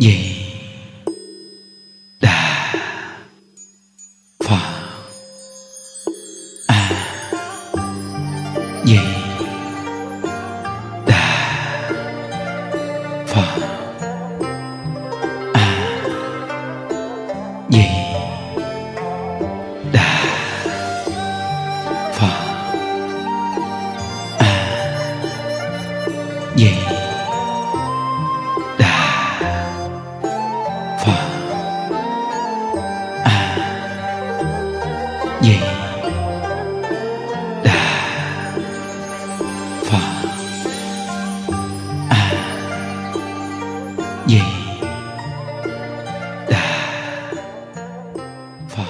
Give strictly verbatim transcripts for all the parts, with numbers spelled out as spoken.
Di Đà Phật. A Di Đà Phật. A Di Đà Phật. A Di Đà Phật. A Di Đà Phật. A Di Đà Phật.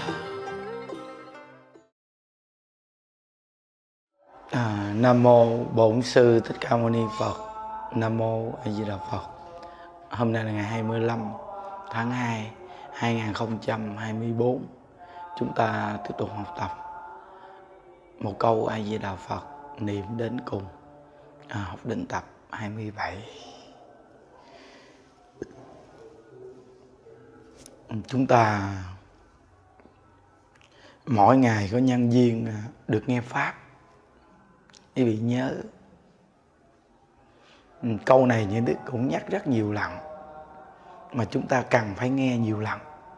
À, Nam mô Bổn Sư Thích Ca Mâu Ni Phật. Nam mô A Di Đà Phật. Hôm nay là ngày hai mươi lăm tháng hai hai nghìn không trăm hai mươi tư. Chúng ta tiếp tục học tập một câu A Di Đà Phật niệm đến cùng. À, học định tập hai mươi bảy. Chúng ta mỗi ngày có nhân duyên được nghe pháp. Quý vị nhớ câu này Như Đức cũng nhắc rất nhiều lần, mà chúng ta cần phải nghe nhiều lần.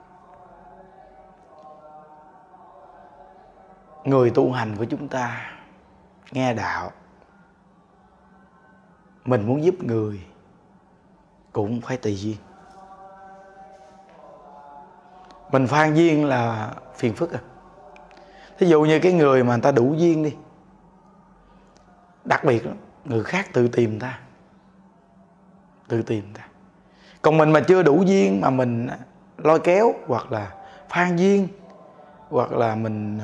Người tu hành của chúng ta nghe đạo, mình muốn giúp người cũng phải tùy duyên. Mình phan duyên là phiền phức à. Thí dụ như cái người mà người ta đủ duyên đi, đặc biệt lắm, người khác tự tìm ta, tự tìm ta. Còn mình mà chưa đủ duyên mà mình lôi kéo, hoặc là phan duyên, hoặc là mình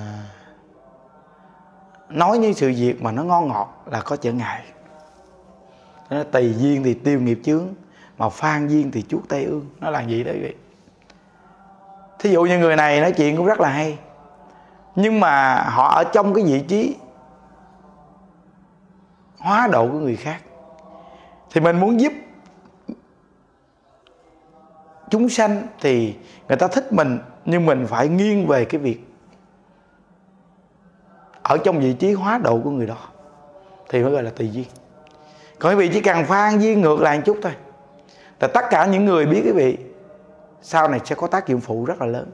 nói những sự việc mà nó ngon ngọt là có trở ngại. Nó tùy duyên thì tiêu nghiệp chướng, mà phan duyên thì chuốc tai ương. Nó là gì đó quý vị. Thí dụ như người này nói chuyện cũng rất là hay, nhưng mà họ ở trong cái vị trí hóa độ của người khác, thì mình muốn giúp chúng sanh thì người ta thích mình, nhưng mình phải nghiêng về cái việc ở trong vị trí hóa độ của người đó, thì mới gọi là tùy duyên. Còn quý vị chỉ cần phan duyên ngược lại một chút thôi, là tất cả những người biết quý vị sau này sẽ có tác dụng phụ rất là lớn.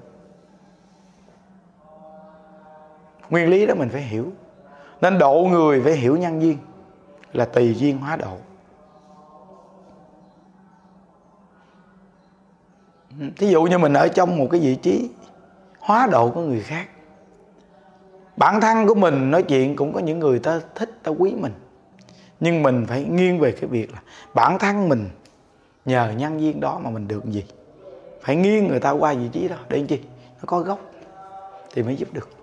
Nguyên lý đó mình phải hiểu. Nên độ người phải hiểu nhân duyên là tùy duyên hóa độ. Thí dụ như mình ở trong một cái vị trí hóa độ của người khác, bản thân của mình nói chuyện cũng có những người ta thích, ta quý mình, nhưng mình phải nghiêng về cái việc là bản thân mình nhờ nhân duyên đó mà mình được gì. Phải nghiêng người ta qua vị trí đó để làm chi? Nó có gốc thì mới giúp được.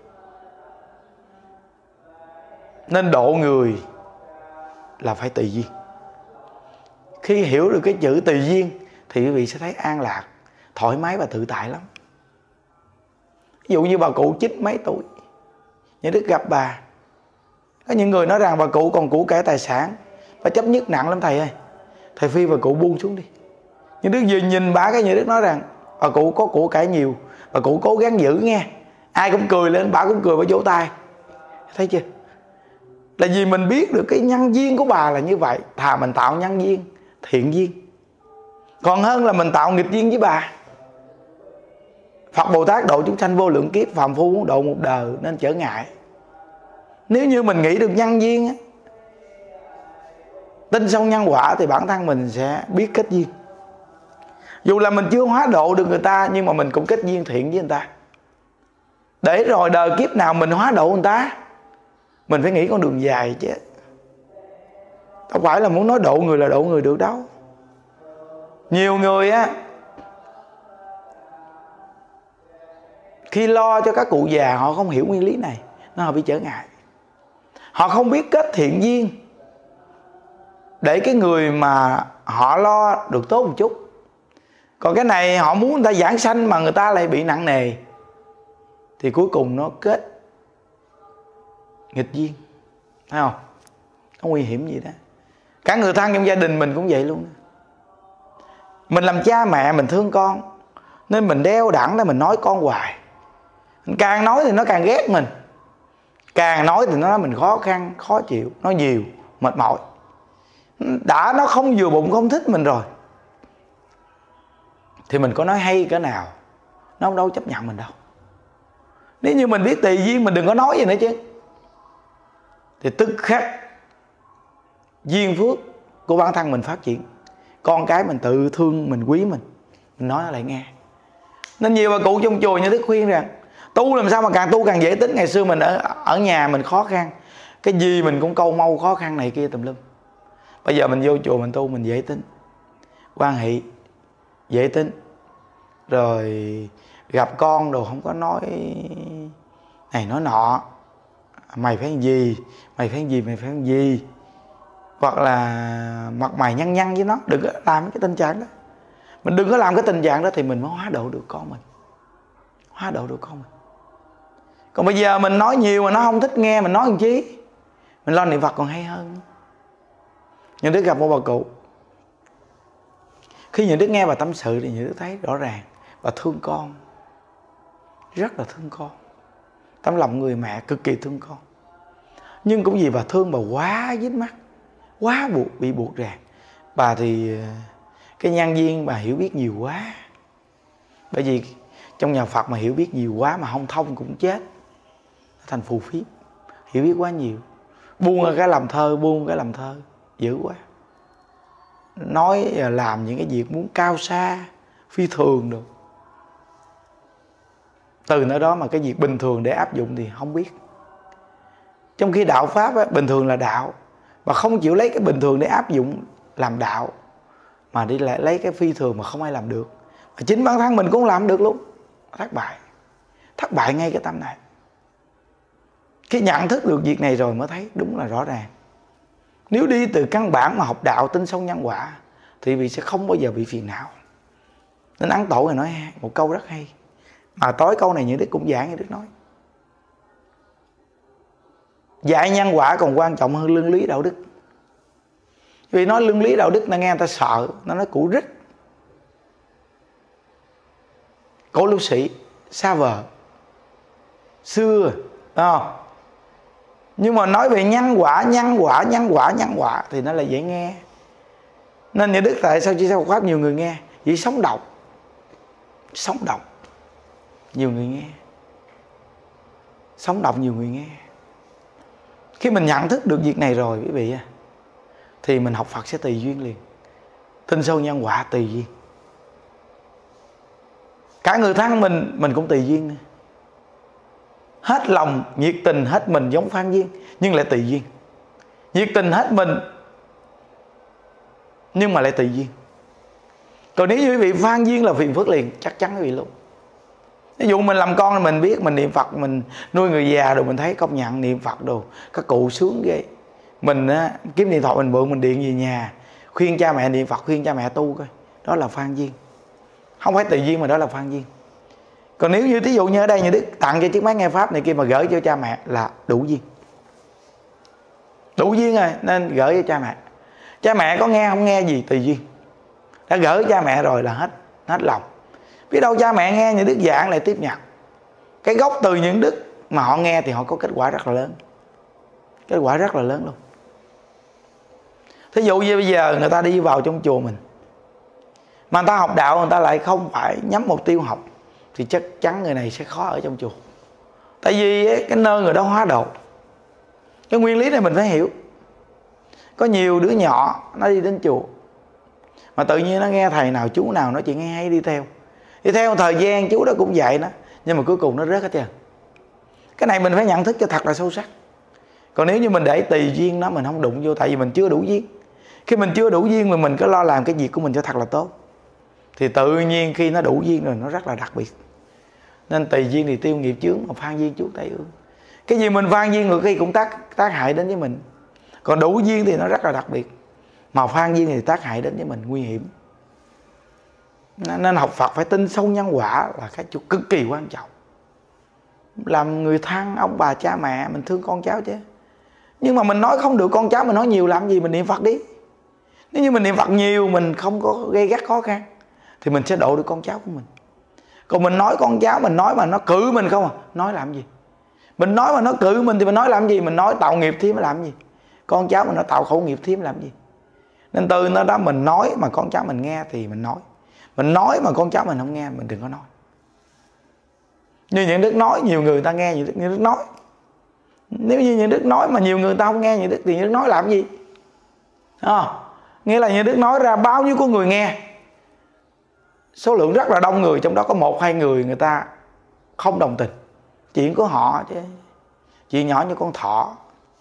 Nên độ người là phải tùy duyên. Khi hiểu được cái chữ tùy duyên thì quý vị sẽ thấy an lạc, thoải mái và tự tại lắm. Ví dụ như bà cụ chích mấy tuổi, Như Đức gặp bà, có những người nói rằng bà cụ còn của cải tài sản, bà chấp nhất nặng lắm thầy ơi, thầy phi bà cụ buông xuống đi. Như Đức vừa nhìn bà cái Như Đức nói rằng bà cụ có của cải nhiều, bà cụ cố gắng giữ nghe. Ai cũng cười lên, bà cũng cười, bà vỗ tay. Thấy chưa? Là vì mình biết được cái nhân duyên của bà là như vậy. Thà mình tạo nhân duyên, thiện duyên, còn hơn là mình tạo nghịch duyên với bà. Phật Bồ Tát độ chúng sanh vô lượng kiếp, phàm phu muốn độ một đời nên trở ngại. Nếu như mình nghĩ được nhân duyên, tin sâu nhân quả, thì bản thân mình sẽ biết kết duyên. Dù là mình chưa hóa độ được người ta, nhưng mà mình cũng kết duyên thiện với người ta, để rồi đời kiếp nào mình hóa độ người ta. Mình phải nghĩ con đường dài chứ, không phải là muốn nói độ người là độ người được đâu. Nhiều người á, khi lo cho các cụ già, họ không hiểu nguyên lý này, nó họ bị trở ngại. Họ không biết kết thiện duyên để cái người mà họ lo được tốt một chút. Còn cái này họ muốn người ta giảng sanh mà người ta lại bị nặng nề, thì cuối cùng nó kết nghịch duyên. Thấy không? Nó nguy hiểm gì đó. Cả người thân trong gia đình mình cũng vậy luôn. Mình làm cha mẹ mình thương con, nên mình đeo đẳng để mình nói con hoài. Càng nói thì nó càng ghét mình, càng nói thì nó nói mình khó khăn, khó chịu, nói nhiều, mệt mỏi. Đã nó không vừa bụng, không thích mình rồi, thì mình có nói hay cỡ nào nó không đâu chấp nhận mình đâu. Nếu như mình biết tùy duyên, mình đừng có nói gì nữa chứ. Thì tức khắc duyên phước của bản thân mình phát triển, con cái mình tự thương mình, quý mình, mình nói nó lại nghe. Nên nhiều bà cụ trong chùa như Đức khuyên rằng tu làm sao mà càng tu càng dễ tính. Ngày xưa mình ở, ở nhà mình khó khăn, cái gì mình cũng câu mâu khó khăn này kia tùm lum. Bây giờ mình vô chùa mình tu mình dễ tính, quan hệ dễ tính. Rồi gặp con đồ không có nói này nói nọ, mày phải làm gì, mày phải làm gì, mày phải làm gì, hoặc là mặt mày nhăn nhăn với nó. Đừng có làm cái tình trạng đó. Mình đừng có làm cái tình trạng đó thì mình mới hóa độ được con mình, hóa độ được con mình. Còn bây giờ mình nói nhiều mà nó không thích nghe, mình nói làm chi? Mình lo niệm Phật còn hay hơn. Những đứa gặp một bà cụ, khi những đứa nghe bà tâm sự thì những đứa thấy rõ ràng bà thương con, rất là thương con. Tấm lòng người mẹ cực kỳ thương con. Nhưng cũng vì bà thương bà quá dính mắc, quá buộc, bị buộc ràng. Bà thì cái nhân duyên bà hiểu biết nhiều quá. Bởi vì trong nhà Phật mà hiểu biết nhiều quá mà không thông cũng chết, thành phù phiếm. Hiểu biết quá nhiều, buông cái làm thơ, buông cái làm thơ dữ quá. Nói làm những cái việc muốn cao xa, phi thường được. Từ nơi đó mà cái việc bình thường để áp dụng thì không biết. Trong khi đạo Pháp á, bình thường là đạo, mà không chịu lấy cái bình thường để áp dụng làm đạo, mà đi lại lấy cái phi thường mà không ai làm được. Mà chính bản thân mình cũng làm được luôn. Thất bại. Thất bại ngay cái tâm này. Khi nhận thức được việc này rồi mới thấy đúng là rõ ràng. Nếu đi từ căn bản mà học đạo tin sâu nhân quả thì vị sẽ không bao giờ bị phiền não. Nên Ấn Tổ này nói một câu rất hay, mà tối câu này những Đức cũng giảng, như Đức nói dạy nhân quả còn quan trọng hơn lương lý đạo đức. Vì nói lương lý đạo đức là nghe người ta sợ, nó nói cũ rích, cổ lưu sĩ, xa vời, xưa, không? Nhưng mà nói về nhân quả, nhân quả, nhân quả, nhân quả thì nó là dễ nghe. Nên như Đức tại sao chia sẻ Phật Pháp nhiều người nghe? Vì sống động, sống động, nhiều người nghe, sống động nhiều người nghe. Khi mình nhận thức được việc này rồi quý vị, thì mình học Phật sẽ tùy duyên liền. Tin sâu nhân quả tùy duyên. Cả người thân mình, mình cũng tùy duyên. Hết lòng, nhiệt tình, hết mình giống Phan Duyên, nhưng lại tùy duyên. Nhiệt tình hết mình, nhưng mà lại tùy duyên. Còn nếu như quý vị Phan Duyên là phiền phức liền, chắc chắn quý vị luôn. Ví dụ mình làm con mình biết, mình niệm Phật, mình nuôi người già rồi mình thấy công nhận niệm Phật đồ, các cụ sướng ghê. Mình á, kiếm điện thoại mình mượn, mình điện về nhà khuyên cha mẹ niệm Phật, khuyên cha mẹ tu coi. Đó là Phan Duyên. Không phải tùy duyên mà đó là Phan Duyên. Còn nếu như thí dụ như ở đây như Đức tặng cho chiếc máy nghe Pháp này kia mà gửi cho cha mẹ là đủ duyên. Đủ duyên rồi nên gửi cho cha mẹ. Cha mẹ có nghe không nghe gì tùy duyên. Đã gửi cha mẹ rồi là hết, hết lòng. Biết đâu cha mẹ nghe những Đức giảng lại tiếp nhận. Cái gốc từ những Đức mà họ nghe thì họ có kết quả rất là lớn. Kết quả rất là lớn luôn. Thí dụ như bây giờ người ta đi vào trong chùa mình, mà người ta học đạo người ta lại không phải nhắm mục tiêu học, thì chắc chắn người này sẽ khó ở trong chùa. Tại vì cái nơi người đó hóa độ. Cái nguyên lý này mình phải hiểu. Có nhiều đứa nhỏ nó đi đến chùa, mà tự nhiên nó nghe thầy nào chú nào nó chỉ nghe hay đi theo. Đi theo một thời gian chú đó cũng dạy nó, nhưng mà cuối cùng nó rớt hết trơn. Cái này mình phải nhận thức cho thật là sâu sắc. Còn nếu như mình để tùy duyên nó, mình không đụng vô, tại vì mình chưa đủ duyên. Khi mình chưa đủ duyên mà mình cứ lo làm cái việc của mình cho thật là tốt, thì tự nhiên khi nó đủ duyên rồi nó rất là đặc biệt. Nên tùy duyên thì tiêu nghiệp chướng, mà phan duyên chuốc tai ương. Cái gì mình phan duyên người khi cũng tác, tác hại đến với mình. Còn đủ duyên thì nó rất là đặc biệt, mà phan duyên thì tác hại đến với mình, nguy hiểm. Nên học Phật phải tin sâu nhân quả là cái chỗ cực kỳ quan trọng. Làm người thân, ông bà, cha mẹ, mình thương con cháu chứ. Nhưng mà mình nói không được con cháu, mình nói nhiều làm gì, mình niệm Phật đi. Nếu như mình niệm Phật nhiều, mình không có gây gắt khó khăn, thì mình sẽ độ được con cháu của mình. Còn mình nói con cháu mình nói mà nó cự mình không à, nói làm gì? Mình nói mà nó cự mình thì mình nói làm gì? Mình nói tạo nghiệp thêm làm gì? Con cháu mình nó tạo khẩu nghiệp thêm làm gì? Nên từ nó đó mình nói mà con cháu mình nghe thì mình nói. Mình nói mà con cháu mình không nghe mình đừng có nói. Như những Đức nói nhiều người ta nghe, những Đức nói. Nếu như những Đức nói mà nhiều người ta không nghe những Đức thì những Đức nói làm gì? À, nghĩa là những Đức nói ra bao nhiêu con người nghe, số lượng rất là đông người, trong đó có một hai người người ta không đồng tình. Chuyện của họ chứ, chuyện nhỏ như con thỏ.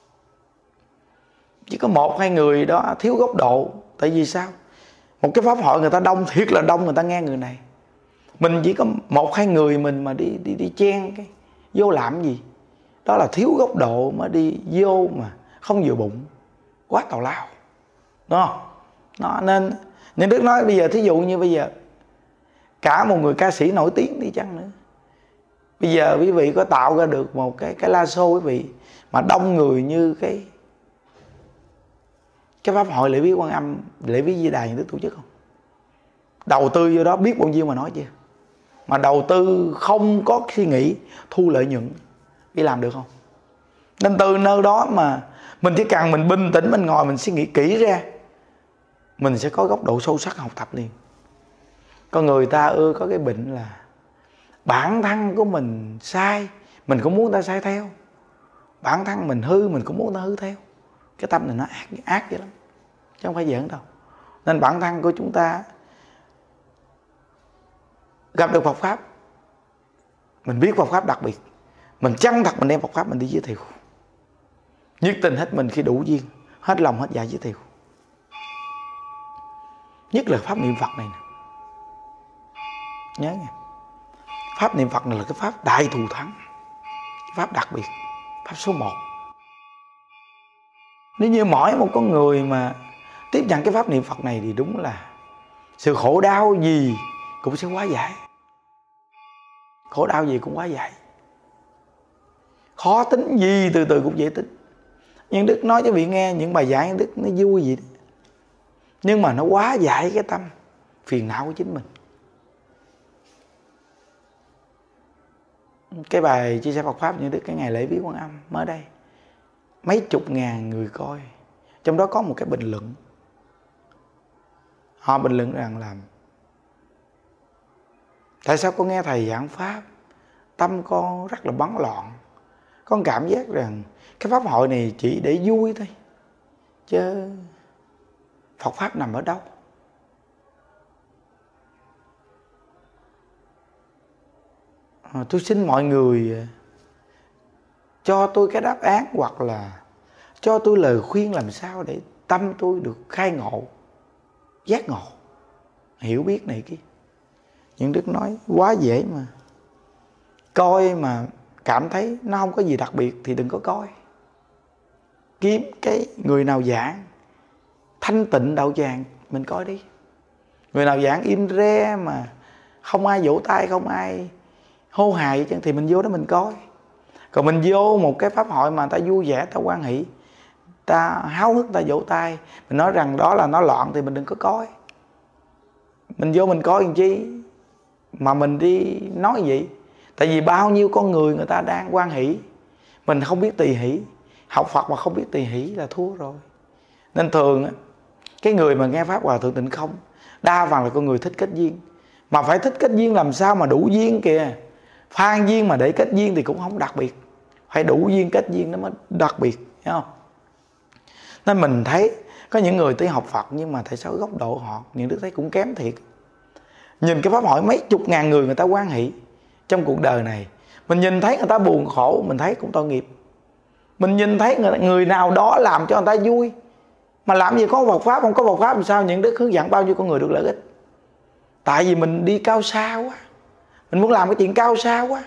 Chỉ có một hai người đó thiếu góc độ. Tại vì sao? Một cái pháp hội người ta đông, thiệt là đông, người ta nghe người này. Mình chỉ có một hai người mình mà đi đi đi chen cái vô làm gì? Đó là thiếu góc độ mà đi vô mà không vừa bụng, quá tào lao, đúng không? Nó nên những Đức nói bây giờ thí dụ như bây giờ cả một người ca sĩ nổi tiếng đi chăng nữa, bây giờ quý vị có tạo ra được một cái cái live show quý vị mà đông người như cái cái pháp hội lễ viếng Quan Âm, lễ viếng Di Đà những Đức tổ chức không? Đầu tư vô đó biết bao nhiêu mà nói chưa? Mà đầu tư không có suy nghĩ thu lợi nhuận, đi làm được không? Nên từ nơi đó mà mình chỉ cần mình bình tĩnh, mình ngồi mình suy nghĩ kỹ ra, mình sẽ có góc độ sâu sắc học tập liền. Con người ta ưa có cái bệnh là bản thân của mình sai, mình cũng muốn ta sai theo. Bản thân mình hư, mình cũng muốn ta hư theo. Cái tâm này nó ác, ác vậy lắm, chứ không phải giỡn đâu. Nên bản thân của chúng ta gặp được Phật Pháp, mình biết Phật Pháp đặc biệt, mình chân thật mình đem Phật Pháp mình đi giới thiệu, nhiệt tình hết mình khi đủ duyên, hết lòng hết dạ giới thiệu. Nhất là Pháp niệm Phật này nè. Nhớ nha, Pháp niệm Phật này là cái Pháp đại thù thắng, Pháp đặc biệt, Pháp số một. Nếu như mỗi một con người mà tiếp nhận cái Pháp niệm Phật này thì đúng là sự khổ đau gì cũng sẽ hóa giải. Khổ đau gì cũng hóa giải. Khó tính gì từ từ cũng dễ tính. Nhưng Đức nói cho vị nghe những bài giảng Đức nó vui vậy đó. Nhưng mà nó hóa giải cái tâm phiền não của chính mình. Cái bài chia sẻ Phật Pháp như Đức cái ngày lễ viếng Quan Âm mới đây, mấy chục ngàn người coi. Trong đó có một cái bình luận. Họ bình luận rằng là tại sao con nghe thầy giảng Pháp, tâm con rất là bấn loạn. Con cảm giác rằng cái Pháp hội này chỉ để vui thôi, chứ Phật Pháp nằm ở đâu? À, tôi xin mọi người cho tôi cái đáp án hoặc là cho tôi lời khuyên làm sao để tâm tôi được khai ngộ, giác ngộ, hiểu biết này kia. Nhưng Đức nói quá dễ mà. Coi mà cảm thấy nó không có gì đặc biệt thì đừng có coi. Kiếm cái người nào giảng thanh tịnh đạo tràng mình coi đi. Người nào giảng im re mà không ai vỗ tay, không ai hô hài thì mình vô đó mình coi. Còn mình vô một cái pháp hội mà ta vui vẻ, ta hoan hỷ, ta háo hức, ta vỗ tay, mình nói rằng đó là nó loạn thì mình đừng có coi. Mình vô mình coi làm chi mà mình đi nói vậy? Tại vì bao nhiêu con người người ta đang hoan hỷ, mình không biết tỳ hỷ. Học Phật mà không biết tỳ hỷ là thua rồi. Nên thường cái người mà nghe Pháp Hòa Thượng Tịnh Không đa phần là con người thích kết duyên. Mà phải thích kết duyên làm sao mà đủ duyên kìa. Phan duyên mà để kết duyên thì cũng không đặc biệt. Phải đủ duyên kết duyên nó mới đặc biệt, hiểu không? Nên mình thấy có những người tới học Phật nhưng mà tại sao góc độ họ, những đứa thấy cũng kém thiệt. Nhìn cái pháp hội mấy chục ngàn người người ta hoan hỷ trong cuộc đời này, mình nhìn thấy người ta buồn khổ, mình thấy cũng tội nghiệp. Mình nhìn thấy người, người nào đó làm cho người ta vui, mà làm gì có Phật Pháp, không có Phật Pháp làm sao những đức hướng dẫn bao nhiêu con người được lợi ích. Tại vì mình đi cao xa quá, mình muốn làm cái chuyện cao xa quá.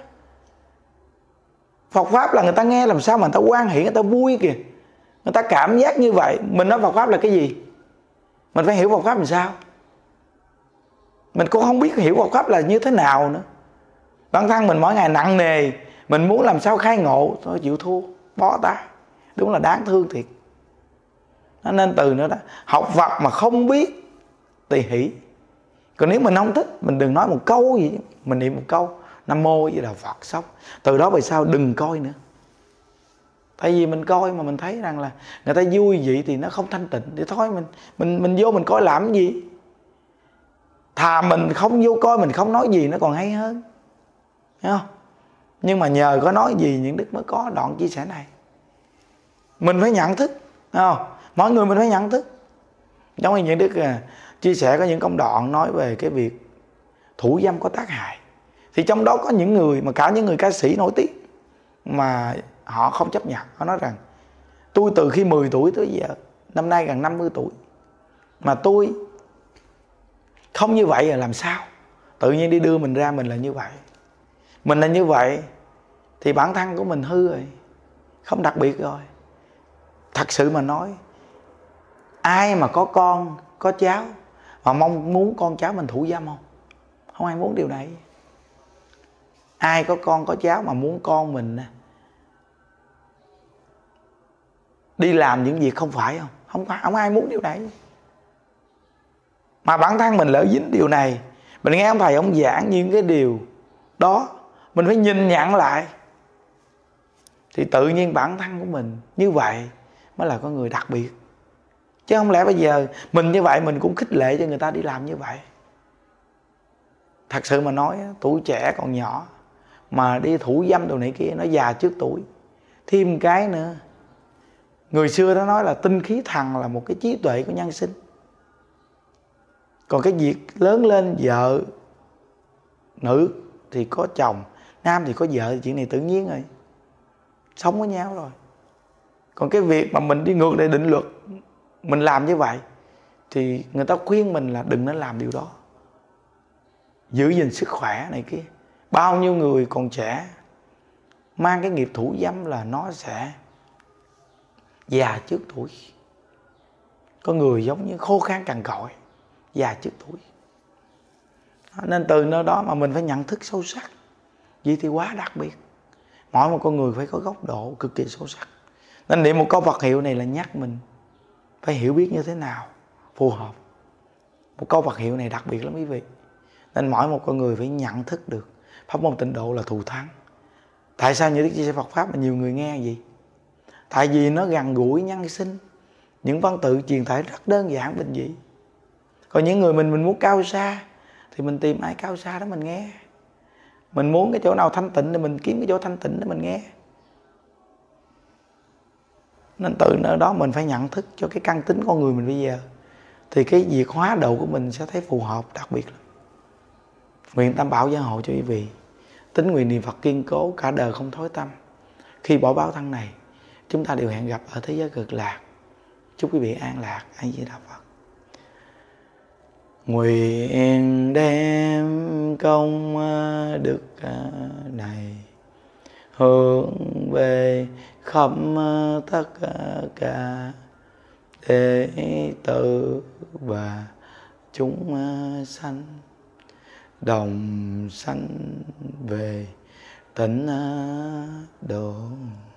Phật Pháp là người ta nghe làm sao mà người ta hoan hỷ, người ta vui kìa, người ta cảm giác như vậy. Mình nói Phật Pháp là cái gì? Mình phải hiểu Phật Pháp làm sao. Mình cũng không biết hiểu Phật Pháp là như thế nào nữa. Bản thân mình mỗi ngày nặng nề, mình muốn làm sao khai ngộ, thôi chịu thua, bó tay. Đúng là đáng thương thiệt. Nên từ nữa đó, học Phật mà không biết tỳ hỷ, Còn nếu mình không thích, mình đừng nói một câu gì, mình niệm một câu Nam Mô với Đạo Phật xong. Từ đó về sau đừng coi nữa. Tại vì mình coi mà mình thấy rằng là người ta vui vậy thì nó không thanh tịnh, thì thôi mình mình mình vô mình coi làm cái gì. Thà mình không vô coi, mình không nói gì nó còn hay hơn, thấy không? Nhưng mà nhờ có nói gì những đức mới có đoạn chia sẻ này. Mình phải nhận thức, thấy không? Mỗi người mình phải nhận thức. Giống như những đức à, chia sẻ có những công đoạn nói về cái việc thủ dâm có tác hại, thì trong đó có những người mà cả những người ca sĩ nổi tiếng mà họ không chấp nhận. Họ nói rằng tôi từ khi mười tuổi tới giờ, năm nay gần năm mươi tuổi, mà tôi không như vậy là làm sao? Tự nhiên đi đưa mình ra mình là như vậy. Mình là như vậy thì bản thân của mình hư rồi, không đặc biệt rồi. Thật sự mà nói, ai mà có con, có cháu mà mong muốn con cháu mình thủ dâm không? Không ai muốn điều này. Ai có con, có cháu mà muốn con mình đi làm những việc không phải không? Không phải, không ai muốn điều này. Mà bản thân mình lỡ dính điều này, mình nghe ông thầy ông giảng những cái điều đó, mình phải nhìn nhận lại, thì tự nhiên bản thân của mình như vậy mới là con người đặc biệt. Chứ không lẽ bây giờ mình như vậy mình cũng khích lệ cho người ta đi làm như vậy. Thật sự mà nói, tuổi trẻ còn nhỏ mà đi thủ dâm đồ này kia, nó già trước tuổi. Thêm cái nữa, người xưa nó nói là tinh khí thần là một cái trí tuệ của nhân sinh. Còn cái việc lớn lên vợ, nữ thì có chồng, nam thì có vợ, thì chuyện này tự nhiên rồi, sống với nhau rồi. Còn cái việc mà mình đi ngược lại định luật, mình làm như vậy, thì người ta khuyên mình là đừng nên làm điều đó, giữ gìn sức khỏe này kia. Bao nhiêu người còn trẻ mang cái nghiệp thủ dâm là nó sẽ già trước tuổi. Có người giống như khô khan cằn cỗi, già trước tuổi. Nên từ nơi đó mà mình phải nhận thức sâu sắc. Vậy thì quá đặc biệt. Mỗi một con người phải có góc độ cực kỳ sâu sắc. Nên niệm một câu Phật hiệu này là nhắc mình phải hiểu biết như thế nào phù hợp. Một câu Phật hiệu này đặc biệt lắm quý vị. Nên mỗi một con người phải nhận thức được pháp môn tịnh độ là thù thắng. Tại sao những chia sẻ Phật Pháp mà nhiều người nghe gì? Tại vì nó gần gũi nhân sinh. Những văn tự truyền tải rất đơn giản bình dị. Còn những người mình mình muốn cao xa thì mình tìm ai cao xa đó mình nghe. Mình muốn cái chỗ nào thanh tịnh thì mình kiếm cái chỗ thanh tịnh để mình nghe. Nên từ nơi đó mình phải nhận thức cho cái căn tính con người mình bây giờ, thì cái việc hóa độ của mình sẽ thấy phù hợp đặc biệt lắm. Nguyện Tam Bảo gia hộ cho quý vị tín nguyện niệm Phật kiên cố, cả đời không thối tâm. Khi bỏ báo thân này, chúng ta đều hẹn gặp ở thế giới cực lạc. Chúc quý vị an lạc. A Di Đà Phật. Nguyện đem công đức này hướng về khắp tất cả đệ tử và chúng sanh, đồng sanh về tịnh độ.